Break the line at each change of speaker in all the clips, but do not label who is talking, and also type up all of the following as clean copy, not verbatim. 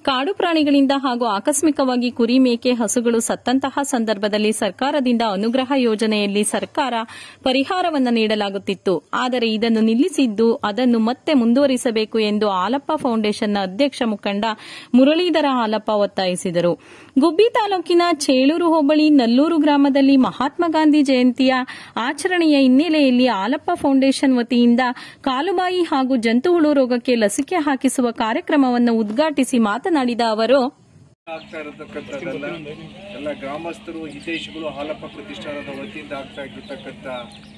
ಕಾಡು ಪ್ರಾಣಿಗಳಿಂದ ಹಾಗೂ ಆಕಸ್ಮಿಕವಾಗಿ ಕುರಿ ಮೇಕೆ ಹಸುಗಳು ಸತ್ತಂತಹ ಸಂದರ್ಭದಲ್ಲಿ ಸರ್ಕಾರದಿಂದ ಅನುಗ್ರಹ ಯೋಜನೆಯಲ್ಲಿ ಸರ್ಕಾರ ಪರಿಹಾರವನ್ನು ನೀಡಲಾಗುತ್ತಿತ್ತು. ಆದರೆ ಇದನ್ನು ನಿಲ್ಲಿಸಿದ್ದು ಅದನ್ನು ಮತ್ತೆ ಮುಂದುವರಿಸಬೇಕು ಎಂದು ಹಾಲಪ್ಪ ಫೌಂಡೇಶನ್ನ ಅಧ್ಯಕ್ಷ ಮುಖಂಡ ಮುರಳೀಧರ ಹಾಲಪ್ಪ ಒತ್ತಾಯಿಸಿದರು. ಗುಬ್ಬಿ ತಾಲೂಕಿನ ಚೇಳೂರು ಹೋಬಳಿ ನಲ್ಲೂರು ಗ್ರಾಮದಲ್ಲಿ ಮಹಾತ್ಮ ಗಾಂಧಿ ಜಯಂತಿಯ ಆಚರಣೆಯ ಹಿನ್ನೆಲೆಯಲ್ಲಿ ಹಾಲಪ್ಪ ಫೌಂಡೇಶನ್ ವತಿಯಿಂದ ಕಾಲುಬಾಯಿ ಹಾಗೂ ಜಂತುಹುಳು ರೋಗಕ್ಕೆ ಲಸಿಕೆ ಹಾಕಿಸುವ ಕಾರ್ಯಕ್ರಮವನ್ನು ಉದ್ಘಾಟಿಸಿ ಮಾತನಾಡಿದ ಅವರು,
ಆಗ್ತಾ ಇರತಕ್ಕಂಥದ್ದೆಲ್ಲ ಎಲ್ಲ ಗ್ರಾಮಸ್ಥರು ಹಿತೈಷಿಗಳು ಹಾಲಪ್ಪ ಪ್ರತಿಷ್ಠಾನದ ವತಿಯಿಂದ ಆಗ್ತಾ ಇರತಕ್ಕಂಥ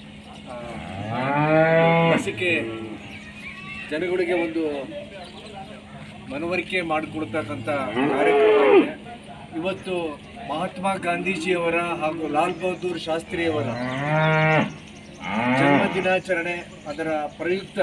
ಲಸಿಕೆ ಜನಗಳಿಗೆ ಒಂದು ಮನವರಿಕೆ ಮಾಡಿಕೊಡ್ತಕ್ಕಂಥ ಕಾರ್ಯಕ್ರಮ ಇದೆ. ಇವತ್ತು ಮಹಾತ್ಮ ಗಾಂಧೀಜಿಯವರ ಹಾಗೂ ಲಾಲ್ ಬಹದ್ದೂರ್ ಶಾಸ್ತ್ರಿಯವರ ಜನ್ಮ ದಿನಾಚರಣೆ, ಅದರ ಪ್ರಯುಕ್ತ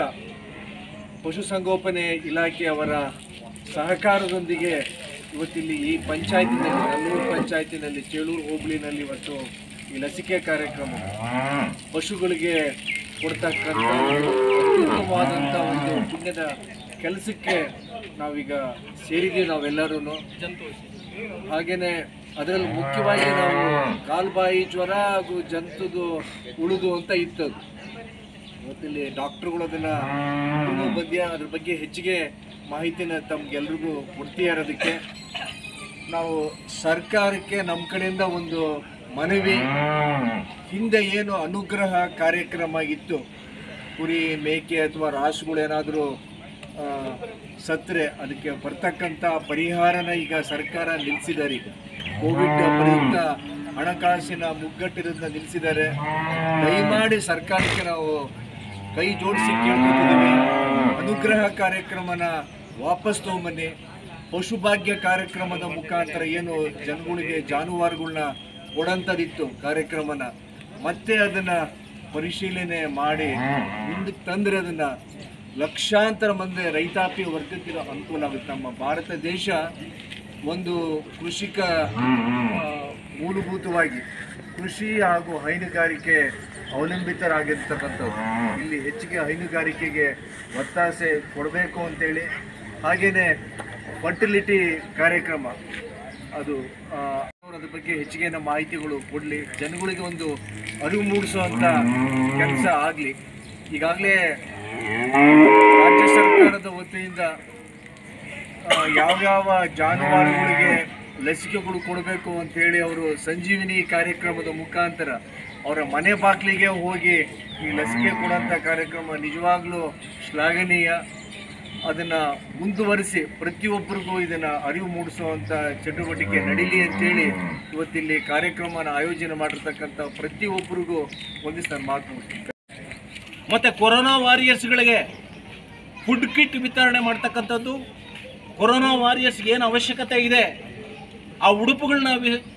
ಪಶುಸಂಗೋಪನೆ ಇಲಾಖೆಯವರ ಸಹಕಾರದೊಂದಿಗೆ ಇವತ್ತಿಲ್ಲಿ ಈ ಪಂಚಾಯತಿನಲ್ಲಿ, ನಲ್ಲೂರು ಪಂಚಾಯತಿನಲ್ಲಿ, ಚೇಳೂರು ಹೋಬಳಿನಲ್ಲಿ ಇವತ್ತು ಈ ಲಸಿಕೆ ಕಾರ್ಯಕ್ರಮ ಪಶುಗಳಿಗೆ ಕೊಡ್ತಕ್ಕಂಥ ಅತ್ಯುತ್ತಮವಾದಂಥ ಒಂದು ಪುಣ್ಯದ ಕೆಲಸಕ್ಕೆ ನಾವೀಗ ಸೇರಿದ್ದೀವಿ ನಾವೆಲ್ಲರೂ. ಹಾಗೆಯೇ ಅದರಲ್ಲಿ ಮುಖ್ಯವಾಗಿ ನಾವು ಕಾಲ್ಬಾಯಿ ಜ್ವರ ಹಾಗೂ ಜಂತುದು ಉಳುದು ಅಂತ ಇತ್ತದು. ಇವತ್ತಿಲ್ಲಿ ಡಾಕ್ಟ್ರುಗಳು ಅದನ್ನು ಅದ್ರ ಬಗ್ಗೆ ಹೆಚ್ಚಿಗೆ ಮಾಹಿತಿನ ತಮ್ಗೆಲ್ರಿಗೂ ಕೊಡ್ತೀಯ ಇರೋದಕ್ಕೆ ನಾವು ಸರ್ಕಾರಕ್ಕೆ ನಮ್ಮ ಕಡೆಯಿಂದ ಒಂದು ಮನವಿ, ಹಿಂದೆ ಏನು ಅನುಗ್ರಹ ಕಾರ್ಯಕ್ರಮ ಇತ್ತು, ಕುರಿ ಮೇಕೆ ಅಥವಾ ರಾಸುಗಳೇನಾದರೂ ಸತ್ತರೆ ಅದಕ್ಕೆ ಬರ್ತಕ್ಕಂಥ ಪರಿಹಾರನ ಈಗ ಸರ್ಕಾರ ನಿಲ್ಲಿಸಿದ್ದಾರೆ. ಕೋವಿಡ್ ಪ್ರಯುಕ್ತ ಹಣಕಾಸಿನ ಮುಗ್ಗಟ್ಟಿರೋದನ್ನ ನಿಲ್ಲಿಸಿದ್ದಾರೆ. ದಯಮಾಡಿ ಸರ್ಕಾರಕ್ಕೆ ನಾವು ಕೈ ಜೋಡಿಸಿ ಕೇಳ್ಕೊತಿದ್ದೀವಿ, ಅನುಗ್ರಹ ಕಾರ್ಯಕ್ರಮನ ವಾಪಸ್ ತಗೊಂಬನ್ನಿ. ಪಶುಭಾಗ್ಯ ಕಾರ್ಯಕ್ರಮದ ಮುಖಾಂತರ ಏನು ಜನಗಳಿಗೆ ಜಾನುವಾರುಗಳನ್ನ ಕೊಡೋಂಥದ್ದಿತ್ತು ಕಾರ್ಯಕ್ರಮನ, ಮತ್ತೆ ಅದನ್ನು ಪರಿಶೀಲನೆ ಮಾಡಿ ಮುಂದಕ್ಕೆ ತಂದರೆ ಅದನ್ನು ಲಕ್ಷಾಂತರ ಮಂದಿ ರೈತಾಪಿ ವರ್ಗಕ್ಕೆ ಅನುಕೂಲ ಆಗುತ್ತೆ. ನಮ್ಮ ಭಾರತ ದೇಶ ಒಂದು ಕೃಷಿಕ ಮೂಲಭೂತವಾಗಿ ಕೃಷಿ ಹಾಗೂ ಹೈನುಗಾರಿಕೆ ಅವಲಂಬಿತರಾಗಿರ್ತಕ್ಕಂಥದ್ದು. ಇಲ್ಲಿ ಹೆಚ್ಚಿಗೆ ಹೈನುಗಾರಿಕೆಗೆ ಒತ್ತಾಸೆ ಕೊಡಬೇಕು ಅಂತೇಳಿ, ಹಾಗೆಯೇ ಫರ್ಟಿಲಿಟಿ ಕಾರ್ಯಕ್ರಮ ಅದ್ರ ಬಗ್ಗೆ ಹೆಚ್ಚಿಗೆ ನಮ್ಮ ಮಾಹಿತಿಗಳು ಕೊಡಲಿ, ಜನಗಳಿಗೆ ಒಂದು ಅರಿವು ಮೂಡಿಸುವಂಥ ಕೆಲಸ ಆಗಲಿ. ಈಗಾಗಲೇ ರಾಜ್ಯ ಸರ್ಕಾರದ ವತಿಯಿಂದ ಯಾವ್ಯಾವ ಜಾನುವಾರುಗಳಿಗೆ ಲಸಿಕೆಗಳು ಕೊಡಬೇಕು ಅಂಥೇಳಿ ಅವರು ಸಂಜೀವಿನಿ ಕಾರ್ಯಕ್ರಮದ ಮುಖಾಂತರ ಅವರ ಮನೆ ಬಾಗಿಲಿಗೆ ಹೋಗಿ ಈ ಲಸಿಕೆ ಕೊಡೋಂಥ ಕಾರ್ಯಕ್ರಮ ನಿಜವಾಗ್ಲೂ ಶ್ಲಾಘನೀಯ. ಅದನ್ನು ಮುಂದುವರಿಸಿ ಪ್ರತಿಯೊಬ್ಬರಿಗೂ ಇದನ್ನು ಅರಿವು ಮೂಡಿಸುವಂಥ ಚಟುವಟಿಕೆ ನಡೀಲಿ ಅಂತೇಳಿ ಇವತ್ತಿಲ್ಲಿ ಕಾರ್ಯಕ್ರಮನ ಆಯೋಜನೆ ಮಾಡಿರ್ತಕ್ಕಂಥ ಪ್ರತಿಯೊಬ್ಬರಿಗೂ ಒಂದಿಷ್ಟು ನಾನು ಮಾತು ಮುಗಿಸ್ತೀನಿ.
ಮತ್ತು ಕೊರೋನಾ ವಾರಿಯರ್ಸ್ಗಳಿಗೆ ಫುಡ್ ಕಿಟ್ ವಿತರಣೆ ಮಾಡ್ತಕ್ಕಂಥದ್ದು, ಕೊರೋನಾ ವಾರಿಯರ್ಸ್ಗೆ ಏನು ಅವಶ್ಯಕತೆ ಇದೆ ಆ ಉಡುಪುಗಳನ್ನ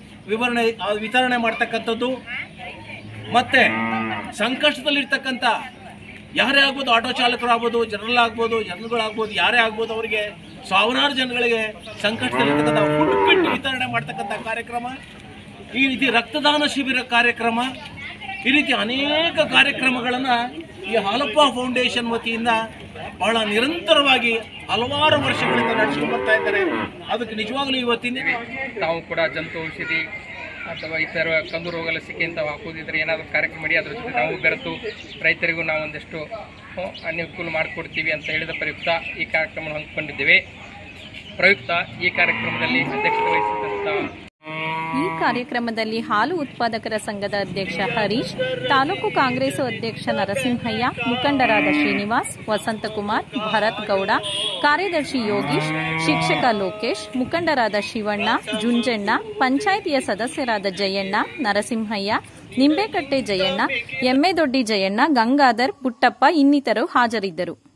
ವಿತರಣೆ ಮಾಡ್ತಕ್ಕಂಥದ್ದು, ಮತ್ತು ಸಂಕಷ್ಟದಲ್ಲಿರ್ತಕ್ಕಂಥ ಯಾರೇ ಆಗ್ಬೋದು, ಆಟೋ ಚಾಲಕರು ಆಗ್ಬೋದು, ಜನಗಳಾಗ್ಬೋದು, ಯಾರೇ ಆಗ್ಬೋದು, ಅವರಿಗೆ ಸಾವಿರಾರು ಜನಗಳಿಗೆ ಸಂಕಷ್ಟದಲ್ಲಿರ್ತಕ್ಕಂಥ ಫುಡ್ ಕಿಟ್ ವಿತರಣೆ ಮಾಡ್ತಕ್ಕಂಥ ಕಾರ್ಯಕ್ರಮ, ಈ ರೀತಿ ರಕ್ತದಾನ ಶಿಬಿರ ಕಾರ್ಯಕ್ರಮ, ಈ ರೀತಿ ಅನೇಕ ಕಾರ್ಯಕ್ರಮಗಳನ್ನು ಈ ಹಾಲಪ್ಪ ಫೌಂಡೇಶನ್ ವತಿಯಿಂದ ಬಹಳ ನಿರಂತರವಾಗಿ ಹಲವಾರು ವರ್ಷಗಳಿಂದ ನಡೆಸ್ಕೊಂಡು ಬರ್ತಾ ಇದ್ದಾರೆ. ಅದಕ್ಕೆ ನಿಜವಾಗ್ಲೂ ಇವತ್ತಿನ
ತಾವು ಕೂಡ ಜಂತು ಔಷಧಿ ಅಥವಾ ಇತರ ಕಂದು ರೋಗ ಲಸಿಕೆ ಅಂತ ಹಾಕೋದಿದ್ರೆ ಏನಾದರೂ ಕಾರ್ಯಕ್ರಮ ಮಾಡಿ ಅದ್ರ ಜೊತೆ ನಾವು ಬೆರೆತು ರೈತರಿಗೂ ನಾವು ಒಂದಷ್ಟು ಅನುಕೂಲ ಮಾಡಿಕೊಡ್ತೀವಿ ಅಂತ ಹೇಳಿದ ಪ್ರಯುಕ್ತ ಈ ಕಾರ್ಯಕ್ರಮ ಹಮ್ಮಿಕೊಂಡಿದ್ದೇವೆ. ಪ್ರಯುಕ್ತ ಈ ಕಾರ್ಯಕ್ರಮದಲ್ಲಿ ಅಧ್ಯಕ್ಷತೆ ವಹಿಸಿದಂಥ
ಈ ಕಾರ್ಯಕ್ರಮದಲ್ಲಿ ಹಾಲು ಉತ್ಪಾದಕರ ಸಂಘದ ಅಧ್ಯಕ್ಷ ಹರೀಶ್, ತಾಲೂಕು ಕಾಂಗ್ರೆಸ್ ಅಧ್ಯಕ್ಷ ನರಸಿಂಹಯ್ಯ, ಮುಖಂಡರಾದ ಶ್ರೀನಿವಾಸ್, ವಸಂತಕುಮಾರ್, ಭರತ್ ಗೌಡ, ಕಾರ್ಯದರ್ಶಿ ಯೋಗೀಶ್, ಶಿಕ್ಷಕ ಲೋಕೇಶ್, ಮುಖಂಡರಾದ ಶಿವಣ್ಣ, ಜುಂಜಣ್ಣ, ಪಂಚಾಯಿತಿಯ ಸದಸ್ಯರಾದ ಜಯಣ್ಣ, ನರಸಿಂಹಯ್ಯ, ನಿಂಬೇಕಟ್ಟೆ ಜಯಣ್ಣ, ಎಮ್ಮೆದೊಡ್ಡಿ ಜಯಣ್ಣ, ಗಂಗಾಧರ್, ಪುಟ್ಟಪ್ಪ ಇನ್ನಿತರರು ಹಾಜರಿದ್ದರು.